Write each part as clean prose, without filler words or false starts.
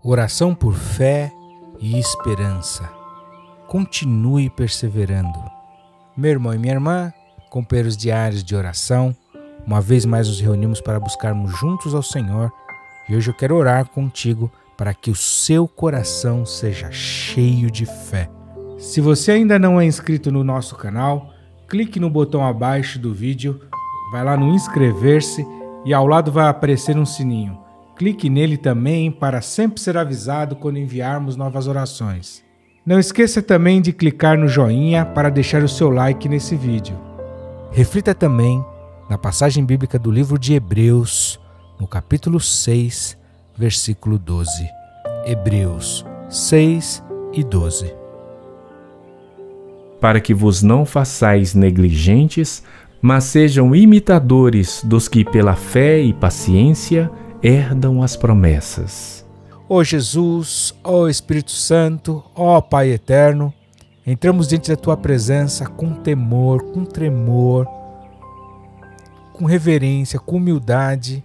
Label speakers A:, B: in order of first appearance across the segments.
A: Oração por fé e esperança. Continue perseverando. Meu irmão e minha irmã, companheiros diários de oração, uma vez mais nos reunimos para buscarmos juntos ao Senhor e hoje eu quero orar contigo para que o seu coração seja cheio de fé. Se você ainda não é inscrito no nosso canal, clique no botão abaixo do vídeo, vai lá no inscrever-se e ao lado vai aparecer um sininho. Clique nele também para sempre ser avisado quando enviarmos novas orações. Não esqueça também de clicar no joinha para deixar o seu like nesse vídeo. Reflita também na passagem bíblica do livro de Hebreus, no capítulo 6, versículo 12. Hebreus 6 e 12.
B: Para que vos não façais negligentes, mas sejam imitadores dos que pela fé e paciência herdam as promessas.
A: Ó Jesus, ó Espírito Santo, ó Pai Eterno, entramos diante da Tua presença com temor, com tremor, com reverência, com humildade,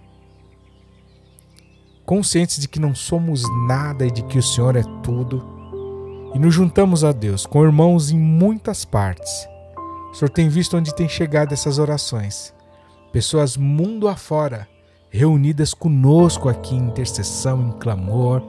A: conscientes de que não somos nada e de que o Senhor é tudo, e nos juntamos a Deus com irmãos em muitas partes. O Senhor tem visto onde tem chegado essas orações, pessoas mundo afora, reunidas conosco aqui em intercessão, em clamor,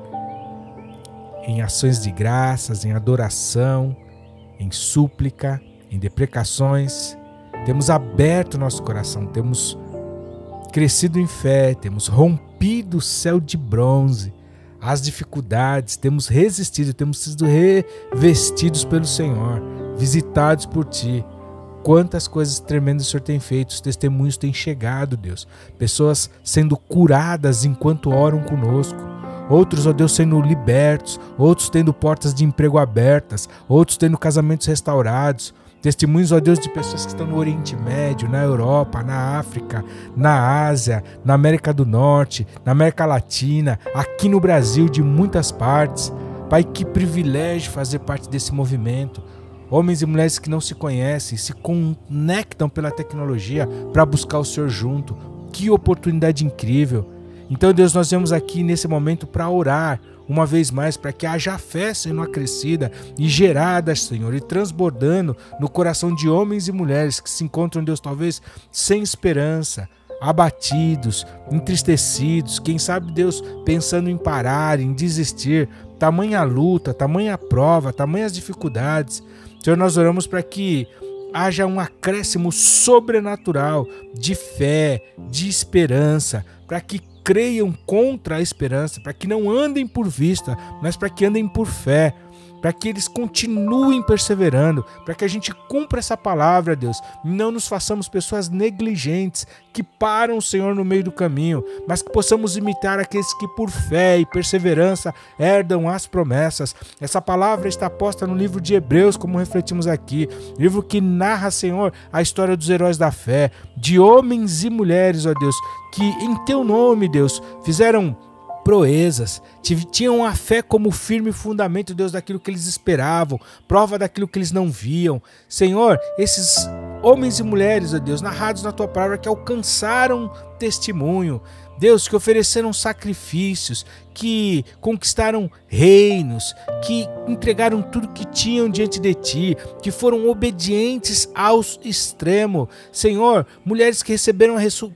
A: em ações de graças, em adoração, em súplica, em deprecações. Temos aberto nosso coração, temos crescido em fé, temos rompido o céu de bronze, as dificuldades, temos resistido, temos sido revestidos pelo Senhor, visitados por Ti. Quantas coisas tremendas o Senhor tem feito, os testemunhos têm chegado, Deus. Pessoas sendo curadas enquanto oram conosco. Outros, ó Deus, sendo libertos. Outros tendo portas de emprego abertas. Outros tendo casamentos restaurados. Testemunhos, ó Deus, de pessoas que estão no Oriente Médio, na Europa, na África, na Ásia, na América do Norte, na América Latina, aqui no Brasil, de muitas partes. Pai, que privilégio fazer parte desse movimento. Homens e mulheres que não se conhecem, se conectam pela tecnologia para buscar o Senhor junto. Que oportunidade incrível! Então, Deus, nós viemos aqui nesse momento para orar uma vez mais, para que haja fé sendo acrescida e gerada, Senhor, e transbordando no coração de homens e mulheres que se encontram, Deus, talvez sem esperança, abatidos, entristecidos, quem sabe, Deus, pensando em parar, em desistir. Tamanha luta, tamanha prova, tamanhas dificuldades. Senhor, nós oramos para que haja um acréscimo sobrenatural de fé, de esperança, para que creiam contra a esperança, para que não andem por vista, mas para que andem por fé, para que eles continuem perseverando, para que a gente cumpra essa palavra, Deus, e não nos façamos pessoas negligentes, que param o Senhor no meio do caminho, mas que possamos imitar aqueles que por fé e perseverança herdam as promessas. Essa palavra está posta no livro de Hebreus, como refletimos aqui, livro que narra, Senhor, a história dos heróis da fé, de homens e mulheres, ó Deus, que em Teu nome, Deus, fizeram proezas, tinham a fé como firme fundamento, Deus, daquilo que eles esperavam, prova daquilo que eles não viam. Senhor, esses homens e mulheres, ó Deus, narrados na Tua palavra, que alcançaram testemunho, Deus, que ofereceram sacrifícios, que conquistaram reinos, que entregaram tudo que tinham diante de Ti, que foram obedientes ao extremo. Senhor, mulheres que receberam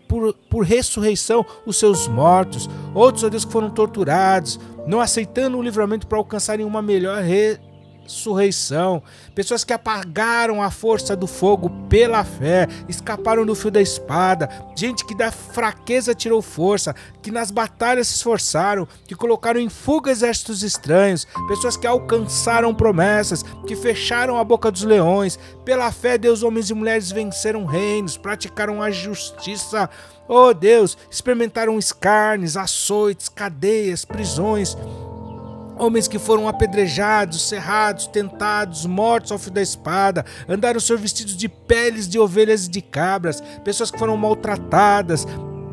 A: por ressurreição os seus mortos, outros, ó Deus, que foram torturados, não aceitando o livramento para alcançarem uma melhor ressurreição, pessoas que apagaram a força do fogo pela fé, escaparam do fio da espada, gente que da fraqueza tirou força, que nas batalhas se esforçaram, que colocaram em fuga exércitos estranhos, pessoas que alcançaram promessas, que fecharam a boca dos leões, pela fé, Deus, homens e mulheres venceram reinos, praticaram a justiça, oh Deus, experimentaram escárnios, açoites, cadeias, prisões, homens que foram apedrejados, serrados, tentados, mortos ao fio da espada, andaram, Senhor, vestidos de peles de ovelhas e de cabras, pessoas que foram maltratadas,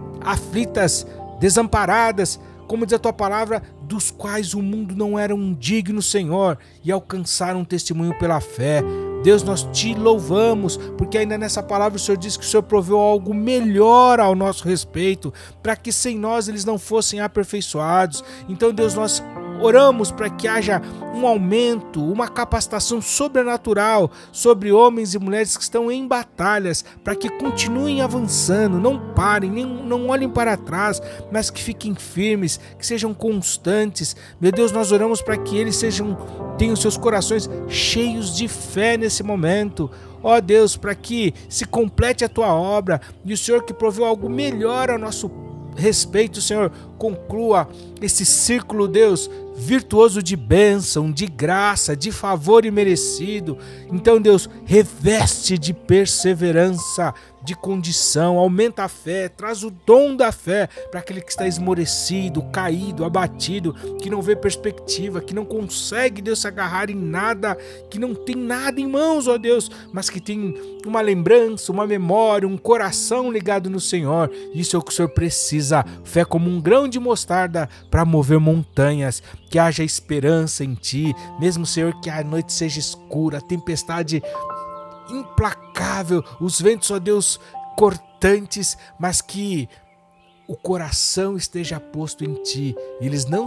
A: aflitas, desamparadas, como diz a Tua palavra, dos quais o mundo não era digno, Senhor, e alcançaram um testemunho pela fé. Deus, nós Te louvamos, porque ainda nessa palavra o Senhor diz que o Senhor proveu algo melhor ao nosso respeito, para que sem nós eles não fossem aperfeiçoados. Então, Deus, nós oramos para que haja um aumento, uma capacitação sobrenatural sobre homens e mulheres que estão em batalhas, para que continuem avançando, não parem, não olhem para trás, mas que fiquem firmes, que sejam constantes. Meu Deus, nós oramos para que eles tenham seus corações cheios de fé nesse momento. Ó Deus, para que se complete a tua obra e o Senhor que proveu algo melhor ao nosso respeito, Senhor, conclua esse círculo, Deus, virtuoso de bênção, de graça, de favor imerecido. Então, Deus, reveste de perseverança, de condição, aumenta a fé, traz o dom da fé para aquele que está esmorecido, caído, abatido, que não vê perspectiva, que não consegue, Deus, se agarrar em nada, que não tem nada em mãos, ó Deus, mas que tem uma lembrança, uma memória, um coração ligado no Senhor. Isso é o que o Senhor precisa, fé como um grão de mostarda para mover montanhas. Que haja esperança em Ti, mesmo, Senhor, que a noite seja escura, a tempestade implacável, os ventos, ó Deus, cortantes, mas que o coração esteja posto em Ti, e eles não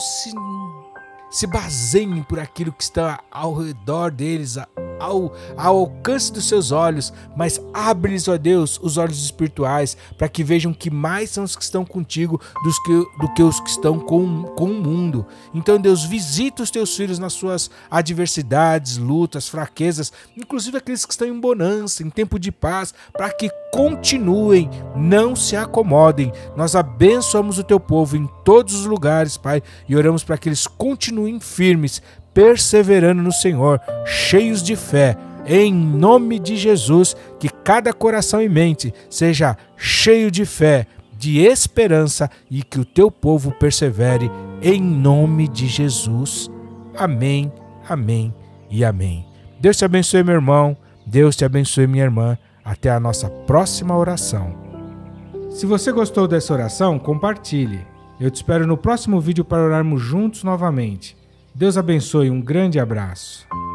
A: se baseiem por aquilo que está ao redor deles, ao alcance dos seus olhos, mas abre-lhes, ó Deus, os olhos espirituais, para que vejam que mais são os que estão contigo do que os que estão com o mundo. Então, Deus, visita os teus filhos nas suas adversidades, lutas, fraquezas, inclusive aqueles que estão em bonança, em tempo de paz, para que continuem, não se acomodem. Nós abençoamos o teu povo em todos os lugares, Pai, e oramos para que eles continuem firmes, perseverando no Senhor, cheios de fé, em nome de Jesus. Que cada coração e mente seja cheio de fé, de esperança, e que o teu povo persevere em nome de Jesus. Amém, amém e amém. Deus te abençoe, meu irmão. Deus te abençoe, minha irmã. Até a nossa próxima oração. Se você gostou dessa oração, compartilhe. Eu te espero no próximo vídeo para orarmos juntos novamente. Deus abençoe, um grande abraço.